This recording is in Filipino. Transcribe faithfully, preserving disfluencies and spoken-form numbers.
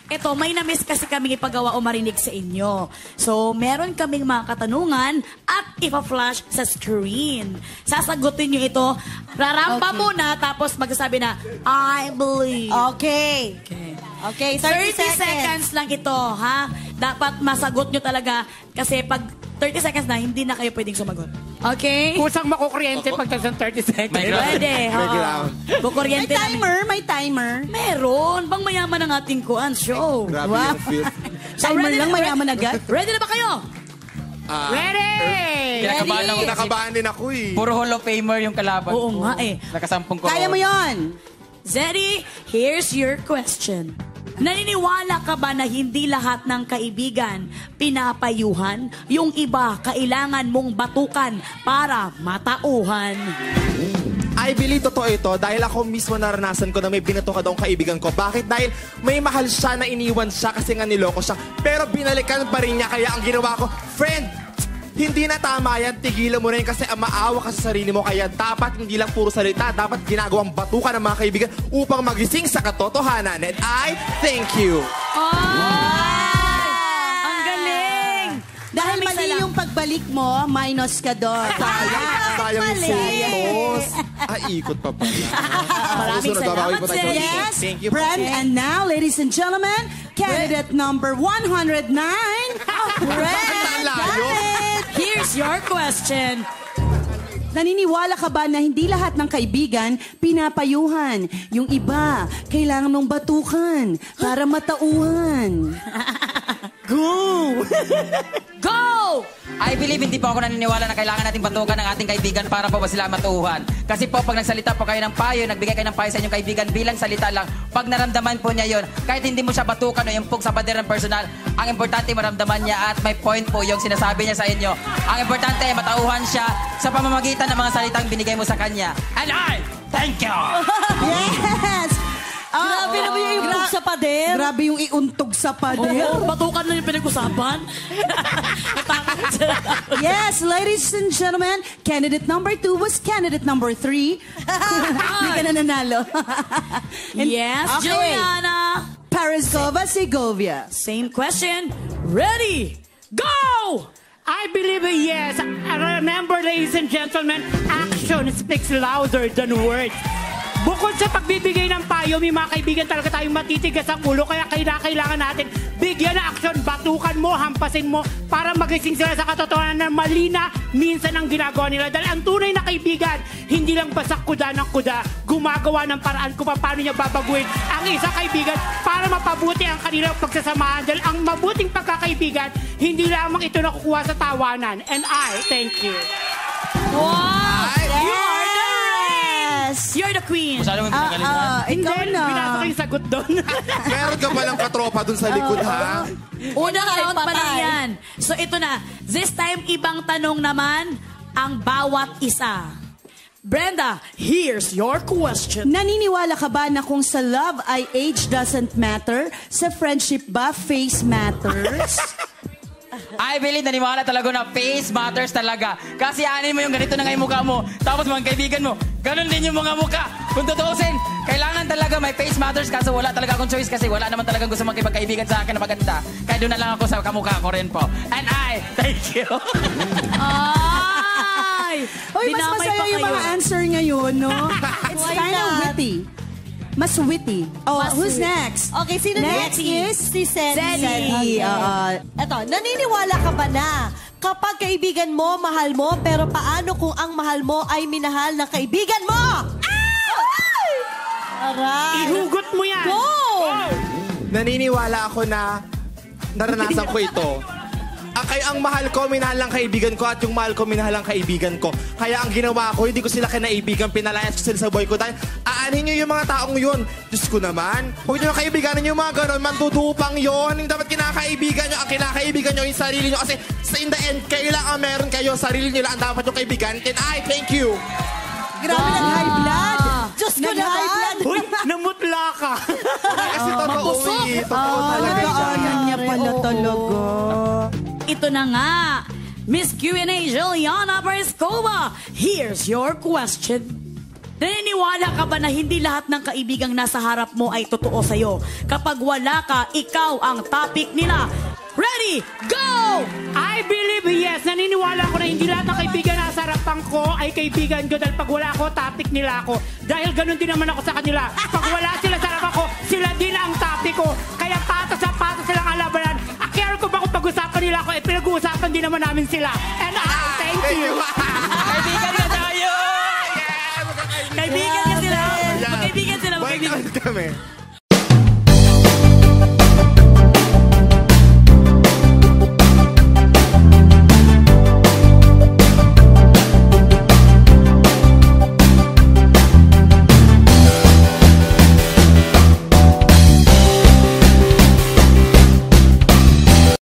Ito, may na-miss kasi kaming ipagawa o marinig sa inyo. So, meron kaming mga katanungan at ipa-flash sa screen. Sasagutin nyo ito. Rarampa okay. muna, tapos magsasabi na, I believe. Okay. Okay. Okay, thirty, thirty seconds. seconds lang ito, ha? Dapat masagot nyo talaga kasi pag thirty seconds na, hindi na kayo pwedeng sumagot. Okay? Kusang makukuryente pag ng thirty seconds. Pwede. Kukuryente may timer, namin. may timer. Meron. Bang mayaman ang ating kuan show. Grabe wow. yung feel. So, timer ready lang, na, mayaman agad. Ready na ba kayo? Uh, ready! Kinakabahan ako, kinakabahan din ako eh. Puro Hall of Famer yung kalaban. Oo nga eh. Nakasampung ko. Kaya mo yon. Zeddy, here's your question. Naniniwala ka ba na hindi lahat ng kaibigan pinapayuhan? Yung iba, kailangan mong batukan para matauhan. I believe totoo ito dahil ako mismo naranasan ko na may binatukan akong kaibigan ko. Bakit? Dahil may mahal siya na iniwan siya kasi nga niloko siya. Pero binalikan pa rin niya kaya ang ginawa ko, friend, hindi na tama yan, tigilan mo na yun kasi maawa ka sa sarili mo. Kaya dapat hindi lang puro salita, dapat ginagawang batukan ng mga kaibigan upang magising sa katotohanan. And I thank you. Oh! Ang galing! Dahil mali yung pagbalik mo, minus ka doon. Sayang. Sayang yung photos. Ah, ikot pa pala. Maraming salamat, sir. Yes, thank you. Brand, Okay. and now, ladies and gentlemen, candidate number one hundred nine, Brand. Here's your question. Naniniwala ka ba na hindi lahat ng kaibigan pinapayuhan? Yung iba, kailangan mong batukan para matauhan. Go! Go! I believe hindi po ako naniniwala na kailangan nating batukan ng ating kaibigan para po ba sila matuhan. Kasi po pag nagsalita po kayo ng payo, nagbigay kayo ng payo sa inyong kaibigan bilang salita lang, pag naramdaman po niya yun, kahit hindi mo siya batukan o yung pug sa pader ng personal, ang importante maramdaman niya at may point po yung sinasabi niya sa inyo. Ang importante matauhan siya sa pamamagitan ng mga salitang binigay mo sa kanya. And I thank you! Yes! Grabe oh, naman yung iuntog sa pader. Grabe yung iuntog sa pader. Oo, batukan na yung pinag-usapan. Yes, ladies and gentlemen, candidate number two was candidate number three. Hindi ka na nanalo. Yes, okay. Juliana Parizcova Segovia. Same question. Ready? Go! I believe yes. Remember, ladies and gentlemen, action speaks louder than words. Bukod sa pagbibigay ng payo, may mga kaibigan talaga tayong matitigas ang ulo. Kaya kailangan natin bigyan ng aksyon, batukan mo, hampasin mo para magising sila sa katotohanan na mali na minsan ang ginagawa nila. Dahil ang tunay na kaibigan, hindi lang basta kuda ng kuda, gumagawa ng paraan kung paano niya babaguhin ang isang kaibigan para mapabuti ang kanilang pagsasamahan. Dahil ang mabuting pagkakaibigan, hindi lamang ito nakukuha sa tawanan. And I thank you. Wow! Ay, You are the race! You're the queen. Masyado mo Ah, ah, ikaw Hindi, na. binasa ko yung sagot doon. meron ka palang katropa dun sa likod, ha? Unang round pa lang yan. So ito na. This time, ibang tanong naman ang bawat isa. Brenda, here's your question. Naniniwala ka ba na kung sa love ay age doesn't matter, sa friendship ba face matters? I believe naniwala talaga na face matters talaga. Kasi anin mo yung ganito na nga yung mukha mo. Tapos mga kaibigan mo, ganun din yung mga mukha. Kung tutuusin, kailangan talaga may face matters. Kaso wala talaga akong choice kasi wala naman talaga gusto makipagkaibigan sa akin na maganda. Kaya doon na lang ako sa kamukha ko rin po. And I, thank you. Ay! Uy, mas Dinamay masaya pa yung kayo. mga answer ngayon, no? It's kind of witty. Mas witty. Oh, Mas who's witty. next? Okay, sino Next next? is Si Czedy. Czedy. Oo. Eto, naniniwala ka ba na kapag kaibigan mo, mahal mo, pero paano kung ang mahal mo ay minahal ng kaibigan mo? Aray! Ihugot mo yan. Go! Naniniwala ako na naranasan ko ito. Ang, kay, ang mahal ko, minahal ng kaibigan ko at yung mahal ko, minahal ng kaibigan ko. Kaya ang ginawa ko, hindi ko sila kinaibigan, pinalayas ko sila sa boy ko dahil aanin nyo yung mga taong yun. Diyos ko naman, huwag nyo kaibiganin yung mga ganon, mandudupang yun. Yung dapat kinakaibigan nyo, ang kinakaibigan nyo yung sarili nyo. Kasi sa in the end, kailangan meron kayo, sarili nyo lang ang dapat yung kaibigan. And I thank you. Grabe, nag-high blood. Diyos ko Nag-high blood. Uy, namutla ka. Kasi totoo eh. Totoo Oh, talaga yan. nagkaanan niya pala talaga. Ito na nga. Miss Q and A Juliana Parizcova, here's your question. Naniniwala ka ba na hindi lahat ng kaibigang nasa harap mo ay totoo sa'yo? Kapag wala ka, ikaw ang topic nila. Ready, go! I believe, yes, naniniwala ko na hindi lahat ng kaibigan na sa harapan ko ay kaibigan ko dahil pag wala ako, topic nila ako. Dahil ganun din naman ako sa kanila. Pag wala sila sa harapan ko, sila din ang topic ko. Kaya patas sa patas silang alabanan. Akira ko ba kung pag-usapan nila ako, eh pinag-uusapan din naman namin sila. And I thank you. Kaibigan ka tayo! Kaibigan ka sila. Magkaibigan sila. Balik Magkaibigan. kami.